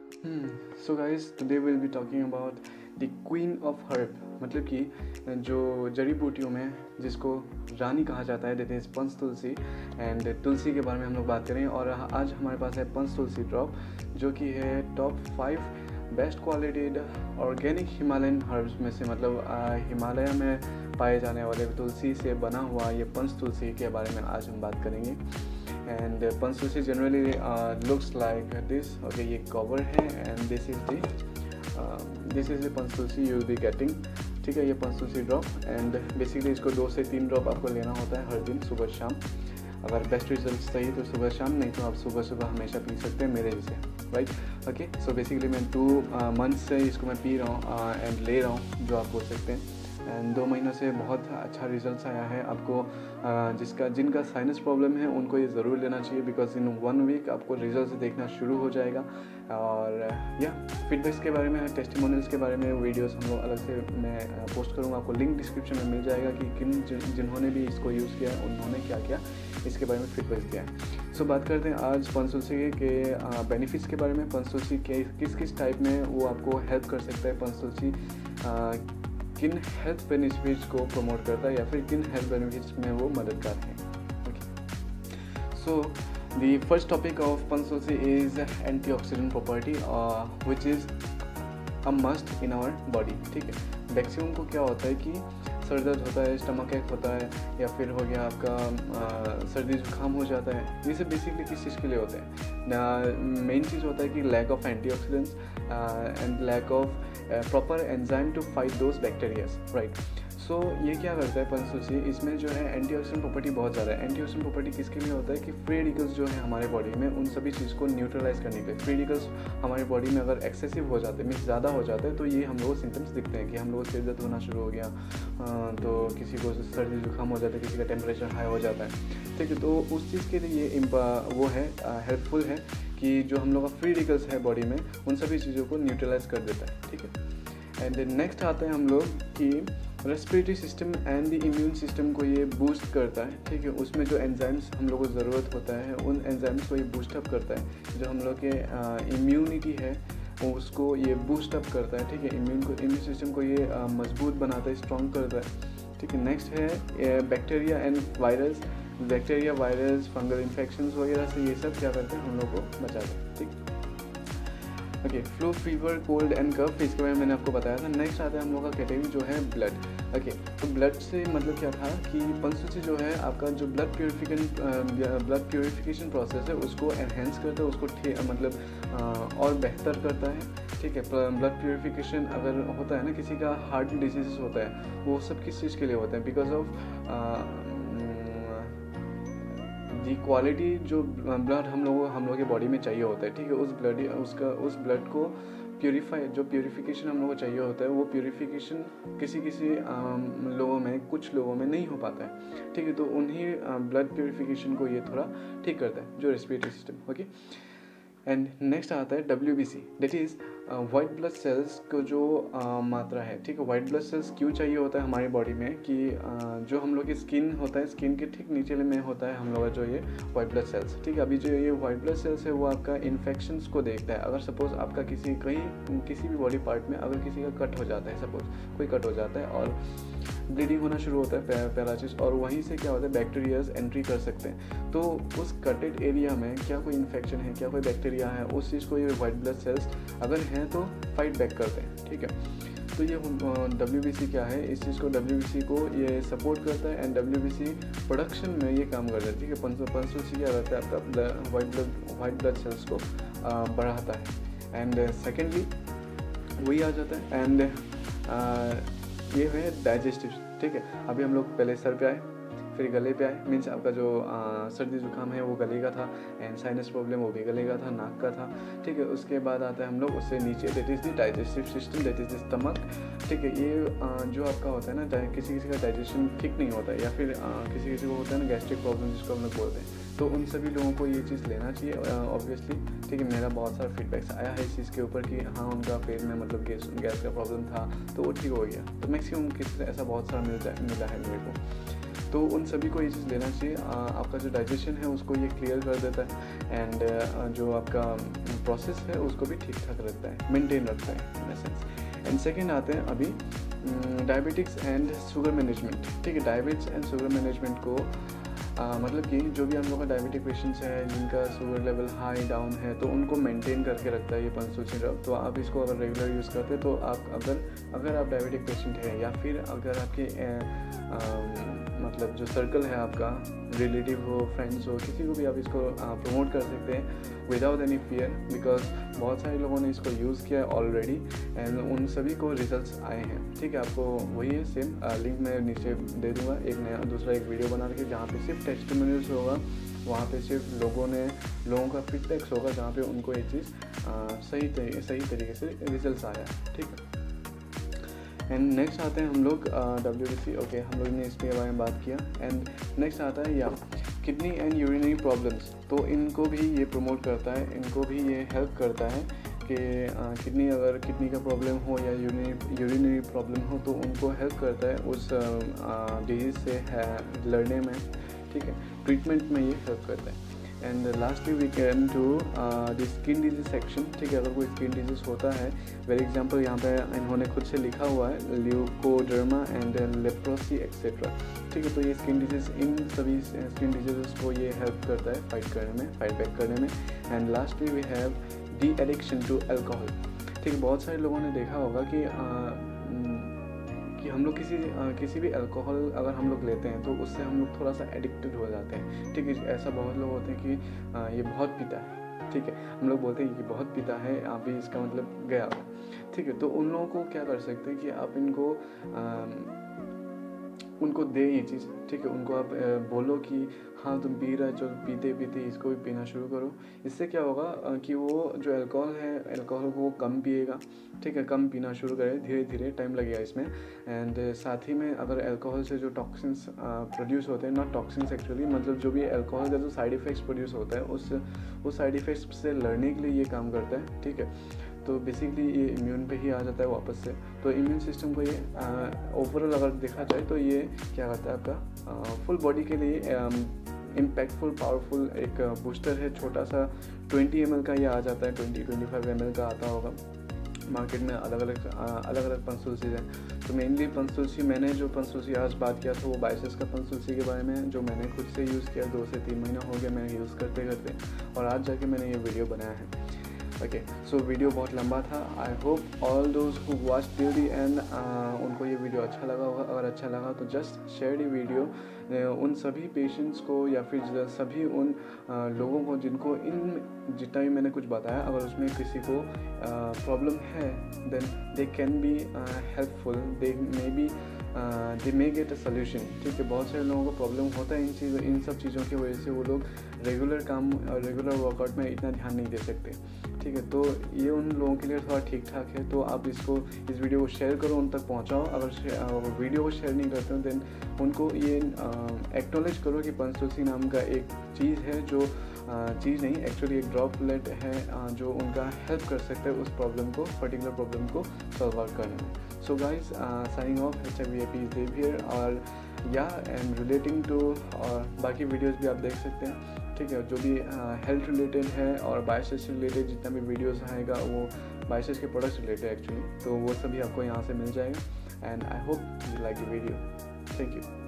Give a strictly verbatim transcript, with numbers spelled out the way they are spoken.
Hmm. So guys, today we'll be talking about the queen of herb, मतलब कि जो जड़ी बूटियों में जिसको रानी कहा जाता है, that is Panch Tulsi. And तुलसी के बारे में हम लोग बात करें और आज हमारे पास है पंच तुलसी ड्रॉप, जो कि है top five best qualitied organic Himalayan herbs में से, मतलब हिमालय में पाए जाने वाले तुलसी से बना हुआ ये पंच तुलसी के बारे में आज हम बात करेंगे। And Panch Tulsi generally looks like this. Okay, ये कवर है and this is the this is the Panch Tulsi you will be getting. ठीक है, ये Panch Tulsi drop and basically इसको दो से तीन ड्रॉप आपको लेना होता है हर दिन सुबह शाम। अगर बेस्ट रिजल्ट चाहिए तो सुबह शाम, नहीं तो आप सुबह सुबह हमेशा पी सकते हैं मेरे जैसे, राइट। ओके, सो बेसिकली मैं टू मंथ्स से इसको मैं पी रहा हूँ एंड ले रहा हूँ, जो आप बोल सकते हैं। एंड दो महीनों से बहुत अच्छा रिजल्ट्स आया है। आपको जिसका जिनका साइनस प्रॉब्लम है उनको ये ज़रूर लेना चाहिए, बिकॉज इन वन वीक आपको रिजल्ट्स देखना शुरू हो जाएगा। और या फीडबैक्स के बारे में, टेस्टिमोनियल्स के बारे में वीडियोस हम लोग अलग से मैं पोस्ट करूँगा, आपको लिंक डिस्क्रिप्शन में मिल जाएगा कि किन जिन्होंने भी इसको यूज़ किया है उन्होंने क्या क्या इसके बारे में फीडबैक दिया है। सो so, बात करते हैं आज पंच तुलसी के बेनिफिट्स के बारे में। पंच तुलसी के किस किस टाइप में वो आपको हेल्प कर सकता है, पंच तुलसी किन हेल्थ बेनिफिट्स को प्रमोट करता है या फिर किन हेल्थ बेनिफिट्स में वो मददगार है। Okay, so the first topic of Panch Tulsi is antioxidant property which is a must in our body. ठीक है, मैक्सिमम को क्या होता है कि सर दर्द होता है, स्टमक एक होता है, या फिर हो गया आपका आ, सर्दी जुकाम हो जाता है। ये सब बेसिकली किस चीज़ के लिए होते हैं? मेन चीज़ होता है कि lack of antioxidants and lack of proper enzyme to fight those bacterias, right. So ये क्या करता है पंच तुलसी, इसमें जो है एंटीऑक्सीडेंट प्रॉपर्टी बहुत ज़्यादा है। एंटीऑक्सीडेंट प्रॉपर्टी किसके लिए होता है कि फ्री रेडिकल्स जो है हमारे बॉडी में, उन सभी चीज़ को न्यूट्रलाइज करने के लिए। फ्री रेडिकल्स हमारे बॉडी में अगर एक्सेसिव हो जाते हैं, मीन्स ज़्यादा हो जाते हैं, तो ये हम लोगों को सिम्टम्स दिखते हैं कि हम लोगों को सिर दर्द होना शुरू हो गया, तो किसी को सर्दी जुकाम हो जाता है, किसी का टेम्परेचर हाई हो जाता है। ठीक है, तो उस चीज़ के लिए ये वो है हेल्पफुल है कि जो हम लोग का फ्री रेडिकल्स है बॉडी में, उन सभी चीज़ों को न्यूट्रलाइज कर देता है। ठीक है, एंड नेक्स्ट आते हैं हम लोग कि respiratory system and the immune system को ये बूस्ट करता है। ठीक है, उसमें जो एंजाइम्स हम लोग को ज़रूरत होता है, उन एंजाइम्स को ये बूस्टअप करता है। जो हम लोग के इम्यूनिटी है उसको ये बूस्टअप करता है। ठीक है, इम्यून को इम्यून सिस्टम को ये मजबूत बनाता है, स्ट्रॉन्ग करता है। ठीक है, नेक्स्ट है bacteria and virus. Bacteria, virus, fungal infections वगैरह से ये सब क्या करते हैं, हम लोग को बचाते हैं। ठीक, okay, flu, fever, cold and cough, इसके बारे में मैंने आपको बताया था। नेक्स्ट आता है हम लोग का कैटेगरी जो है ब्लड। ओके, तो ब्लड से मतलब क्या था कि पंच तुलसी जो है आपका जो blood purification blood purification process है उसको एनहेंस करता है, उसको मतलब आ, और बेहतर करता है। ठीक है, ब्लड प्योरिफिकेशन अगर होता है ना, किसी का हार्ट डिजीज़ होता है, वो सब किस चीज़ के लिए होता है? बिकॉज ऑफ दी क्वालिटी जो ब्लड हम लोगों हम लोगों के बॉडी में चाहिए होता है। ठीक है, उस ब्लड उसका उस ब्लड को प्योरीफाई, जो प्योरीफिकेशन हम लोगों को चाहिए होता है, वो प्योरीफिकेशन किसी किसी लोगों में, कुछ लोगों में नहीं हो पाता है। ठीक है, तो उन्हीं ब्लड प्योरीफिकेशन को ये थोड़ा ठीक करता है, जो respiratory system. Okay, and next आता है W B C, that is white blood cells को जो uh, मात्रा है। ठीक है, वाइट ब्लड सेल्स क्यों चाहिए होता है हमारी बॉडी में कि uh, जो हम लोग की स्किन होता है, स्किन के ठीक नीचे में होता है हम लोग का जो ये वाइट ब्लड सेल्स। ठीक है, अभी जो ये वाइट ब्लड सेल्स है वो आपका इन्फेक्शंस को देखता है। अगर सपोज आपका किसी कहीं किसी भी बॉडी पार्ट में अगर किसी का कट हो जाता है, सपोज कोई कट हो जाता है और ब्लीडिंग होना शुरू होता है, पहला चीज़, और वहीं से क्या होता है, बैक्टीरियाज एंट्री कर सकते हैं। तो उस कटेड एरिया में क्या कोई इन्फेक्शन है, क्या कोई बैक्टीरिया है, उस चीज़ को ये वाइट ब्लड सेल्स अगर हैं तो फाइट बैक करते हैं। ठीक है, तो ये डब्ल्यू बी सी क्या है, इस चीज़ को डब्ल्यू बी सी को ये सपोर्ट करता है and W B C production में ये काम करता है। ठीक है, पंच तुलसी क्या रहता है, आपका white blood white blood cells को बढ़ाता है। एंड सेकेंडली वही आ जाता है एंड ये है डाइजेस्टिव। ठीक है, अभी हम लोग पहले सर पे आए, फिर गले पे आए, मीन्स आपका जो आ, सर्दी जुकाम है वो गले का था, एंड साइनस प्रॉब्लम वो भी गले का था, नाक का था। ठीक है, उसके बाद आता है हम लोग उससे नीचे, that is the digestive system, that is the stomach. ठीक है, ये आ, जो आपका होता है ना, किसी किसी का डाइजेशन ठीक नहीं होता है, या फिर आ, किसी किसी को होता है ना गैस्ट्रिक प्रॉब्लम जिसको हम लोग बोलते हैं, तो उन सभी लोगों को ये चीज़ लेना चाहिए ऑब्वियसली। ठीक है, मेरा बहुत सारा फीडबैक्स आया है इस चीज़ के ऊपर कि हाँ उनका पेट में मतलब गैस गैस का प्रॉब्लम था तो वो ठीक हो गया। तो मैक्सिमम किस ऐसा बहुत सारा मिलता मिला है मेरे को। तो उन सभी को ये चीज़ लेना चाहिए। आपका जो डाइजेशन है उसको ये क्लियर कर देता है एंड जो आपका प्रोसेस है उसको भी ठीक ठाक रखता है, मेंटेन रखता है इन सेंस। एंड सेकेंड आते हैं अभी डायबिटिक्स एंड शुगर मैनेजमेंट। ठीक है, डायबिटिक्स एंड शुगर मैनेजमेंट को आ, मतलब कि जो भी हम लोग का डायबिटिक पेशेंट्स है जिनका शुगर लेवल हाई डाउन है तो उनको मेंटेन करके रखता है ये पंचतुल सिरप। तो आप इसको अगर रेगुलर यूज़ करते हैं तो आप अगर अगर आप डायबिटिक पेशेंट हैं या फिर अगर आपके ए, आ, मतलब जो सर्कल है आपका, रिलेटिव हो, फ्रेंड्स हो, किसी को भी आप इसको प्रमोट कर सकते हैं विदाउट एनी फियर, बिकॉज बहुत सारे लोगों ने इसको यूज़ किया है ऑलरेडी एंड उन सभी को रिजल्ट्स आए हैं। ठीक है, आपको वही है सेम लिंक मैं नीचे दे दूँगा, एक नया दूसरा एक वीडियो बना के जहाँ पे सिर्फ टेस्टिमोनियल्स होगा, वहाँ पे सिर्फ लोगों ने लोगों का फीडबैक्स होगा जहाँ पे उनको ये चीज़ सही तरीके सही तरीके से रिजल्ट्स आया। ठीक है, एंड नेक्स्ट आते हैं हम लोग डब्ल्यू बी सी। ओके, हम लोग ने इसके बारे में बात किया। एंड नेक्स्ट आता है या किडनी एंड यूरिनरी प्रॉब्लम्स। तो इनको भी ये प्रमोट करता है, इनको भी ये हेल्प करता है कि किडनी अगर किडनी का प्रॉब्लम हो या यूरिनरी यूरिनरी प्रॉब्लम हो तो उनको हेल्प करता है उस डिजीज़ से लड़ने में। ठीक है, ट्रीटमेंट में ये हेल्प करता है। And lastly we can to the skin disease section. ठीक है, अगर कोई स्किन डिजीज़ होता है, वेरी एग्जांपल यहाँ पे इन्होंने खुद से लिखा हुआ है ल्यूकोडर्मा एंड लेप्रोसी एक्सेट्रा। ठीक है, तो ये स्किन डिजीज़, इन सभी स्किन डिजीज़ को ये हेल्प करता है फाइट करने में, फाइट बैक करने में। And lastly we have deaddiction to alcohol. ठीक है, बहुत सारे लोगों ने देखा होगा कि आ, कि हम लोग किसी आ, किसी भी अल्कोहल अगर हम लोग लेते हैं तो उससे हम लोग थोड़ा सा एडिक्टेड हो जाते हैं। ठीक है, ऐसा बहुत लोग होते हैं कि आ, ये बहुत पीता है। ठीक है, हम लोग बोलते हैं कि बहुत पीता है, आप भी इसका मतलब गया हो। ठीक है, तो उन लोगों को क्या कर सकते हैं कि आप इनको आ, उनको दे ये चीज़। ठीक है, उनको आप बोलो कि हाँ तुम पी रहा, चलो पीते पीते इसको भी पीना शुरू करो। इससे क्या होगा कि वो जो अल्कोहल है, अल्कोहल को वो कम पिएगा। ठीक है, कम पीना शुरू करे, धीरे धीरे टाइम लगेगा इसमें। एंड साथ ही में अगर अल्कोहल से जो टॉक्सिन्स प्रोड्यूस होते हैं, नॉट टॉक्सिन्स एक्चुअली, मतलब जो भी अल्कोहल का जो साइड इफ़ेक्ट्स प्रोड्यूस होता है उस उस साइड इफ़ेक्ट्स से लड़ने के लिए ये काम करता है। ठीक है, तो बेसिकली ये इम्यून पे ही आ जाता है वापस से। तो इम्यून सिस्टम को ये ओवरऑल अगर देखा जाए तो ये क्या करता है, आपका फुल बॉडी के लिए इम्पैक्टफुल पावरफुल एक बूस्टर है। छोटा सा ट्वेंटी एम एल का ये आ जाता है, twenty twenty five M L का आता होगा मार्केट में। अलग अलग अलग अलग पंचतुलसी हैं। तो मेनली पंचतुलसी, मैंने जो पंचतुलसी आज बात किया था वो बाइसेस का पंचतुलसी के बारे में, जो मैंने खुद से यूज़ किया, दो से तीन महीना हो गया मैंने यूज़ करते करते, और आज जाके मैंने ये वीडियो बनाया है। ओके, सो वीडियो बहुत लंबा था। I hope all those who watch till the end उनको ये वीडियो अच्छा लगा होगा। अगर अच्छा लगा तो जस्ट शेयर द वीडियो उन सभी पेशेंट्स को या फिर सभी उन uh, लोगों को जिनको इन जितना भी मैंने कुछ बताया, अगर उसमें किसी को प्रॉब्लम uh, है then they can be helpful, they may be they may get a solution. ठीक है, बहुत सारे लोगों को प्रॉब्लम होता है इन चीज़ों इन सब चीज़ों की वजह से वो लोग रेगुलर काम और रेगुलर वर्कआउट में इतना ध्यान नहीं दे सकते। ठीक है, तो ये उन लोगों के लिए थोड़ा ठीक ठाक है। तो आप इसको इस वीडियो को शेयर करो, उन तक पहुंचाओ। अगर वीडियो को शेयर नहीं करते हो देन उनको ये एक्नॉलेज करो कि पंचतुलसी नाम का एक चीज़ है, जो चीज़ नहीं एक्चुअली एक ड्रॉपलेट है जो उनका हेल्प कर सकता है उस प्रॉब्लम को, पर्टिकुलर प्रॉब्लम को सॉल्व आउट करने में। So guys, signing off, H I V A P Dev here, और या एंड रिलेटिंग टू और बाकी वीडियोस भी आप देख सकते हैं। ठीक है, जो भी हेल्थ रिलेटेड है और बायोसिस से रिलेटेड जितना भी वीडियोस आएगा वो बायोसिस के प्रोडक्ट्स रिलेटेड एक्चुअली, तो वो सभी आपको यहाँ से मिल जाएगा। And I hope you like the video. Thank you.